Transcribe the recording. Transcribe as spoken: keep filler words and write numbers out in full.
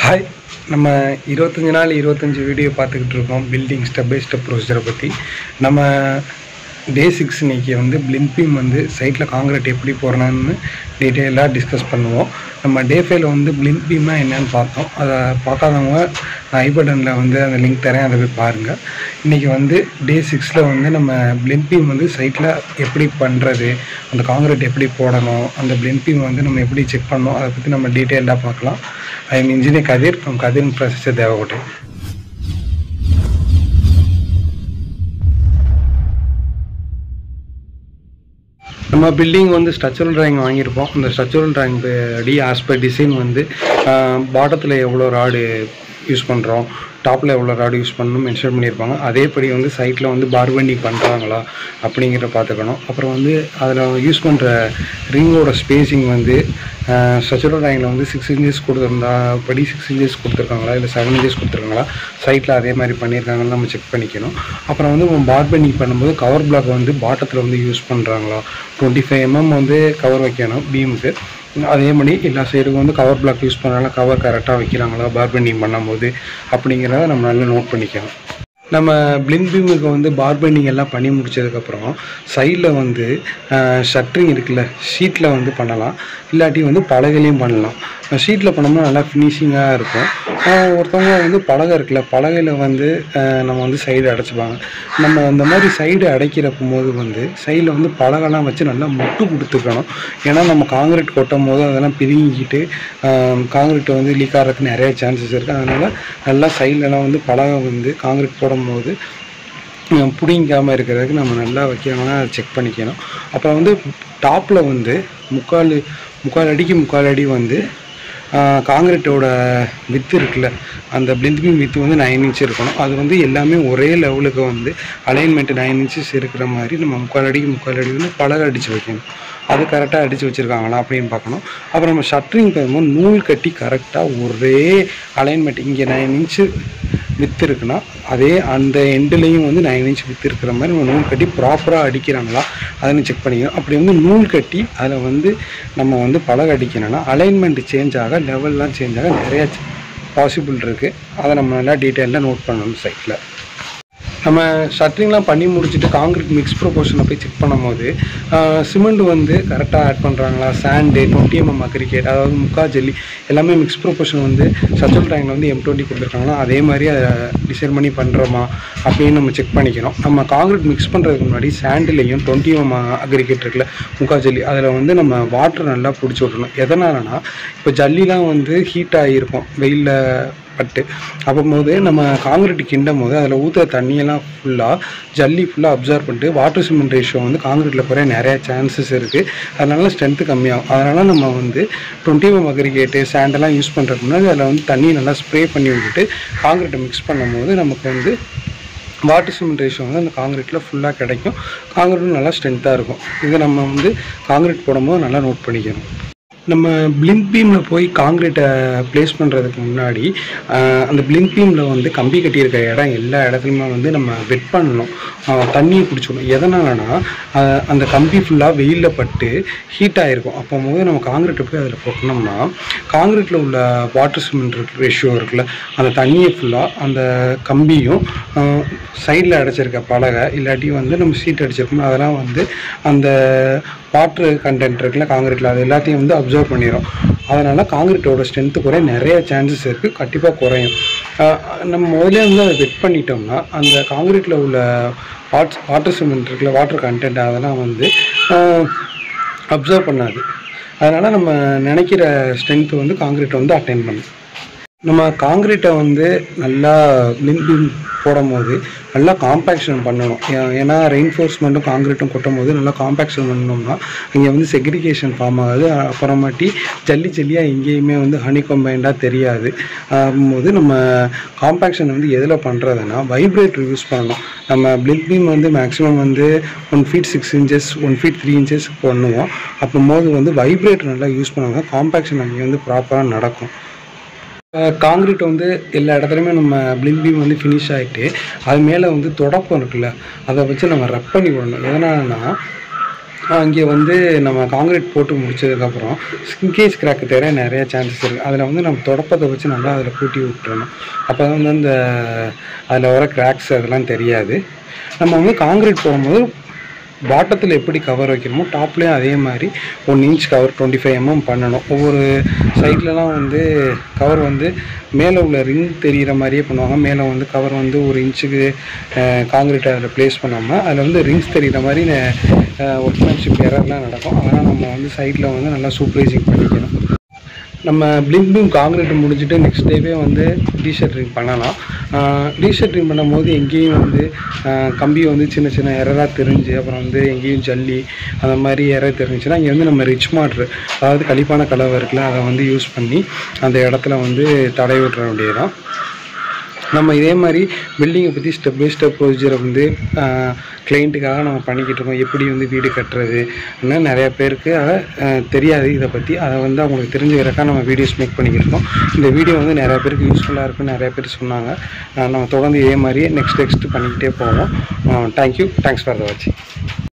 Hi, நம்ம இருபத்தஞ்சி நாள் இருபத்தஞ்சி வீடியோ பார்த்துக்கிட்டு இருக்கோம். பில்டிங் ஸ்டெப் பை ஸ்டெப் ப்ரொசீஜரை பற்றி. நம்ம டே சிக்ஸ் இன்றைக்கி வந்து பிளிண்ட் பீம் வந்து சைட்டில் காங்கிரீட் எப்படி போடணும்னு டீட்டெயிலாக டிஸ்கஸ் பண்ணுவோம். நம்ம டே ஃபைவ்ல வந்து பிளிண்ட் பீம்னா என்னென்னு பார்த்தோம். அதை பார்க்காதவங்க நான் ஐ பட்டனில் வந்து அந்த லிங்க் தரேன், அதை போய் பாருங்கள். இன்றைக்கி வந்து டே சிக்ஸில் வந்து நம்ம பிளிண்ட் பீம் வந்து சைட்டில் எப்படி பண்ணுறது, அந்த காங்கிரீட் எப்படி போடணும், அந்த பிளிண்ட் பீம் வந்து நம்ம எப்படி செக் பண்ணணும், அதை பற்றி நம்ம டீட்டெயிலாக பார்க்கலாம். I am engineer Kathir from Kathir infrastructure Devakottai. நம்ம பில்டிங் வந்து ஸ்ட்ரக்சரல் ட்ராயிங் வாங்கியிருப்போம். அந்த ஸ்ட்ரக்சரல் ட்ராயிங் படி ஆஸ் பர் டிசைன் வந்து பாட்டத்தில் எவ்வளோ ராடு யூஸ் பண்ணுறோம், டாப்பில் எவ்வளோ ராடு யூஸ் பண்ணணும் மென்ஷன் பண்ணியிருப்பாங்க. அதேபடி வந்து சைட்டில் வந்து பார்பெண்டிங் பண்ணுறாங்களா அப்படிங்கிற பார்த்துக்கணும். அப்புறம் வந்து அதில் யூஸ் பண்ணுற ரிங்கோட ஸ்பேஸிங் வந்து ஸ்ட்ரக்சரல் ட்ராயிங்கில் வந்து சிக்ஸ் இன்ச்சஸ் கொடுத்துருந்தா படி சிக்ஸ் இன்ச்சஸ் கொடுத்துருக்காங்களா இல்லை செவன் இன்ச்சஸ் கொடுத்துருக்காங்களா, சைட்டில் அதே மாதிரி பண்ணியிருக்காங்கன்னு நம்ம செக் பண்ணிக்கணும். அப்புறம் வந்து நம்ம பார்பெண்டிங் பண்ணும்போது கவர் பிளாக் வந்து பாட்டத்தில் வந்து யூஸ் பண்ணுறாங்களா, டுவெண்ட்டி ஃபைவ் எம்எம் வந்து கவர் வைக்கணும் பீமுக்கு. அதே மாதிரி எல்லா சைடுக்கும் வந்து கவர் பிளாக் யூஸ் பண்ணாலும் கவர் கரெக்டாக வைக்கிறாங்களா பார்பெண்டிங் பண்ணும்போது அப்படிங்கிறத நம்ம நல்லா நோட் பண்ணிக்கணும். நம்ம பிளிண்ட் பீமுக்கு வந்து பார்பெண்டிங் எல்லாம் பண்ணி முடித்ததுக்கப்புறம் சைடில் வந்து ஷட்டரிங் இருக்குல்ல, ஷீட்டில் வந்து பண்ணலாம், இல்லாட்டி வந்து பலகையிலையும் பண்ணலாம். ஷீட்டில் பண்ணோம்னா நல்லா ஃபினிஷிங்காக இருக்கும். ஒருத்தவங்க வந்து பலகை இருக்குல்ல, பலகையில் வந்து நம்ம வந்து சைடு அடைச்சிப்பாங்க. நம்ம அந்த மாதிரி சைடு அடைக்கிறப்ப போது வந்து சைடில் வந்து பலகைலாம் வச்சு நல்லா முட்டு கொடுத்துக்கணும். ஏன்னா நம்ம காங்கிரீட் கொட்டும் போது அதெல்லாம் பிரிங்கிக்கிட்டு காங்கிரீட்டை வந்து லீக் ஆகிறதுக்கு நிறைய சான்சஸ் இருக்குது. அதனால் நல்லா சைட்லலாம் வந்து பலகை வந்து காங்கிரீட் போடும்போது பிடிங்காமல் இருக்கிறதுக்கு நம்ம நல்லா வைக்கணும்னா அதை செக் பண்ணிக்கணும். அப்புறம் வந்து டாப்பில் வந்து முக்கால் முக்கால் அடிக்கு முக்கால் அடி வந்து காங்கிரீட்டோட வித்து இருக்குல்ல, அந்த பிளிண்ட் பீம் வித்து வந்து நைன் இன்ச் இருக்கணும். அது வந்து எல்லாமே ஒரே லெவலுக்கு வந்து அலைன்மெண்ட் நைன் இன்ச்சஸ் இருக்கிற மாதிரி நம்ம முக்கால் அடிக்கு முக்கால் அடி வந்து பலகை அடித்து வைக்கணும். அது கரெக்டாக அடித்து வச்சுருக்காங்களா அப்படின்னு பார்க்கணும். அப்புறம் நம்ம ஷட்டரிங் பண்ணும்போது நூல் கட்டி கரெக்டாக ஒரே அலைன்மெண்ட், இங்கே நைன் இன்ச்சு வித்து இருக்குன்னா அதே அந்த எண்டுலேயும் வந்து நைன் இன்ச் வித்து இருக்கிற மாதிரி நம்ம நூல் கட்டி ப்ராப்பராக அடிக்கிறாங்களா அதன்னு செக் பண்ணிக்கணும். அப்படி வந்து நூல் கட்டி அதில் வந்து நம்ம வந்து பலகை அடிக்கணும்னா அலைன்மெண்ட் சேஞ்ச் ஆக லெவல்லாம் சேஞ்ச் ஆக நிறையா பாசிபிள் இருக்குது. அதை நம்ம நல்லா டீட்டெயிலாக நோட் பண்ணணும். சைட்டில் நம்ம ஷட்டரிங்லாம் பண்ணி முடிச்சுட்டு காங்கிரீட் மிக்ஸ் ப்ரொபோர்ஷனை போய் செக் பண்ணும்போது சிமெண்ட் வந்து கரெக்டாக ஆட் பண்ணுறாங்களா, சாண்டு டுவெண்ட்டி எம்எம் அக்ரிகேட் அதாவது முக்கா ஜல்லி எல்லாமே மிக்ஸ் ப்ரொபோர்ஷன் வந்து ஸ்ட்ரக்சரல் ட்ராயிங்கில் வந்து எம் டுவெண்ட்டி கொடுத்துருக்காங்களா அதே மாதிரி அதை டிசைன் பண்ணி பண்ணுறோமா அப்படின்னு நம்ம செக் பண்ணிக்கணும். நம்ம காங்கிரீட் மிக்ஸ் பண்ணுறதுக்கு முன்னாடி சாண்டிலையும் டுவெண்ட்டி எம்எம் அக்ரிகேட் இருக்குல்ல முக்கா ஜல்லி, அதில் வந்து நம்ம வாட்டர் நல்லா பிடிச்சி விட்றணும். எதனாலனா இப்போ ஜல்லிலாம் வந்து ஹீட் ஆகியிருக்கும் வெயிலில் பட்டு, அப்போது நம்ம காங்கிரீட் கிண்டும் போது அதில் ஊற்றுற தண்ணியெல்லாம் ஃபுல்லாக ஜல்லி ஃபுல்லாக அப்சர்வ் பண்ணிட்டு வாட்டர் சிமெண்ட் ரேஷியோ வந்து காங்கிரீட்டில் குறைய நிறையா சான்சஸ் இருக்குது. அதனால ஸ்ட்ரென்த்து கம்மியாகும். அதனால் நம்ம வந்து டுவெண்ட்டி எம் அக்ரிகேட்டு சாண்டெல்லாம் யூஸ் பண்ணுறதுக்கு முன்னாடி அதில் வந்து தண்ணி நல்லா ஸ்ப்ரே பண்ணி விட்டுட்டு காங்கிரீட்டை மிக்ஸ் பண்ணும்போது நமக்கு வந்து வாட்டர் சிமெண்ட் ரேஷியோ வந்து அந்த காங்கிரீட்டில் ஃபுல்லாக கிடைக்கும். காங்கிரீட்டும் நல்லா ஸ்ட்ரென்த்தாக இருக்கும். இதை நம்ம வந்து காங்கிரீட் போடும்போது நல்லா நோட் பண்ணிக்கணும். நம்ம பிளிண்ட் பீமில் போய் காங்கிரீட்டை ப்ளேஸ் பண்ணுறதுக்கு முன்னாடி அந்த பிளிண்ட் பீமில் வந்து கம்பி கட்டியிருக்க இடம் எல்லா இடத்துலையுமே வந்து நம்ம வெட் பண்ணணும், தண்ணியை பிடிச்சிடணும். எதனாலனா அந்த கம்பி ஃபுல்லாக வெயிலில் பட்டு ஹீட் ஆகிருக்கும். அப்போ போது நம்ம காங்கிரீட்டை போய் அதில் போட்டோம்னா காங்கிரீட்டில் உள்ள வாட்டர் சிமெண்ட் ரேஷியோ இருக்குல்ல, அந்த தண்ணியை ஃபுல்லாக அந்த கம்பியும் சைடில் அடைச்சிருக்க பலகை இல்லாட்டி வந்து நம்ம சீட் அடிச்சிருக்கோம் அதெல்லாம் வந்து அந்த வாட்டர் கண்டென்ட் இருக்குல்ல காங்கிரீட்டில் அது எல்லாத்தையும் வந்து அப்சர்வ் பண்ணிடும். அதனால் காங்கிரீட்டோட ஸ்ட்ரென்த்து குறைய நிறைய சான்சஸ் இருக்குது, கண்டிப்பாக குறையும். நம்ம முதலே வந்து அதை வெட் பண்ணிட்டோம்னா அந்த காங்கிரீட்டில் உள்ள வாட் வாட்டர் சிமெண்ட் இருக்குல்ல வாட்டர் கண்டென்ட் அதெல்லாம் வந்து அப்சர்வ் பண்ணாது. அதனால் நம்ம நினைக்கிற ஸ்ட்ரென்த்து வந்து காங்கிரீட்டை வந்து அட்டைன் பண்ணும். நம்ம காங்கிரீட்டை வந்து நல்லா பிளிண்ட் பீம் போடும் போது நல்லா காம்பேக்ஷன் பண்ணணும். ஏன்னா ரெயின்ஃபோர்ஸ்மெண்ட்டும் காங்கிரீட்டும் கொட்டும் போது நல்லா காம்பேக்ஷன் பண்ணோம்னா இங்கே வந்து செக்ரிகேஷன் ஃபார்ம் ஆகுது. அப்புறமாட்டி ஜல்லி ஜல்லியாக எங்கேயுமே வந்து ஹனி கம்பைண்டாக தெரியாது. போது நம்ம காம்பேக்ஷன் வந்து எதில் பண்ணுறதுன்னா வைப்ரேட்டர் யூஸ் பண்ணணும். நம்ம பிளிண்ட் பீம் வந்து மேக்ஸிமம் வந்து one feet six inches one feet three inches பண்ணுவோம். அப்போது வந்து வைப்ரேட்டர் நல்லா யூஸ் பண்ணுவாங்க, காம்பேக்ஷன் அங்கே வந்து ப்ராப்பராக நடக்கும். காங்கிரீட் வந்து எல்லா இடத்துலையுமே நம்ம பிளிண்ட் பீம் வந்து ஃபினிஷ் ஆகிட்டு அது மேலே வந்து தொடப்பம் இருக்குல்ல அதை வச்சு நம்ம ரப் பண்ணி விடணும். எதனாலனா அங்கே வந்து நம்ம காங்கிரீட் போட்டு முடிச்சதுக்கப்புறம் ஸ்கின்கேஜ் கிராக்கு தவிர நிறைய சான்சஸ் இருக்குது. அதில் வந்து நம்ம தொடப்பத்தை வச்சு நல்லா அதில் கூட்டி விட்டுறணும். அப்போ தான் வந்து அந்த அதில் வர கிராக்ஸ் அதெல்லாம் தெரியாது. நம்ம வந்து காங்கிரீட் போடும்போது பாட்டத்தில் எப்படி கவர் வைக்கணுமோ டாப்லேயும் அதே மாதிரி one inch cover twenty five mm பண்ணணும். ஒவ்வொரு சைட்லலாம் வந்து கவர் வந்து மேலே உள்ள ரிங் தெரிகிற மாதிரியே பண்ணுவாங்க. மேலே வந்து கவர் வந்து ஒரு இன்ச்சுக்கு காங்கிரீட் அதில் ப்ளேஸ் பண்ணாமல் அதில் வந்து ரிங்ஸ் தெரிகிற மாதிரி ஒர்க்மேன்ஷிப் எரர்லாம் நடக்கும். அதனால் நம்ம வந்து சைடில் வந்து நல்லா சூப்பர்வைசிங் பண்ணிக்கணும். நம்ம பிளிங் பீம் காங்கிரீட் முடிச்சுட்டு நெக்ஸ்ட் டேவே வந்து டீஷர்ட்ரிங் பண்ணலாம். டீஷர்ட்ரிங் பண்ணும்போது எங்கேயும் வந்து கம்பி வந்து சின்ன சின்ன எரராக தெரிஞ்சு அப்புறம் வந்து எங்கேயும் ஜல்லி அந்த மாதிரி எரர் தெரிஞ்சுன்னா இங்கே வந்து நம்ம ரிச் மாட்ரு, அதாவது களிப்பான கலவை இருக்குல்ல, அதை வந்து யூஸ் பண்ணி அந்த இடத்துல வந்து தடை விட்டுற வேண்டியதுதான். நம்ம இதே மாதிரி பில்டிங்கை பற்றி ஸ்டெப் பை ஸ்டெப் ப்ரொசீஜரை வந்து கிளைண்ட்டுக்காக நம்ம பண்ணிக்கிட்டு இருக்கோம். எப்படி வந்து வீடு கட்டுறது இன்னும் நிறையா பேருக்கு அதை தெரியாது. இதை பற்றி அதை வந்து அவங்களுக்கு தெரிஞ்சுக்கிறக்காக நம்ம வீடியோஸ் மேக் பண்ணிக்கிட்டு இருக்கோம். இந்த வீடியோ வந்து நிறையா பேருக்கு யூஸ்ஃபுல்லாக இருக்குன்னு நிறையா பேர் சொன்னாங்க. நம்ம தொடர்ந்து இதே மாதிரியே நெக்ஸ்ட் நெக்ஸ்ட்டு பண்ணிக்கிட்டே போவோம். தேங்க்யூ. தேங்க்ஸ் ஃபார் த வாட்சிங்.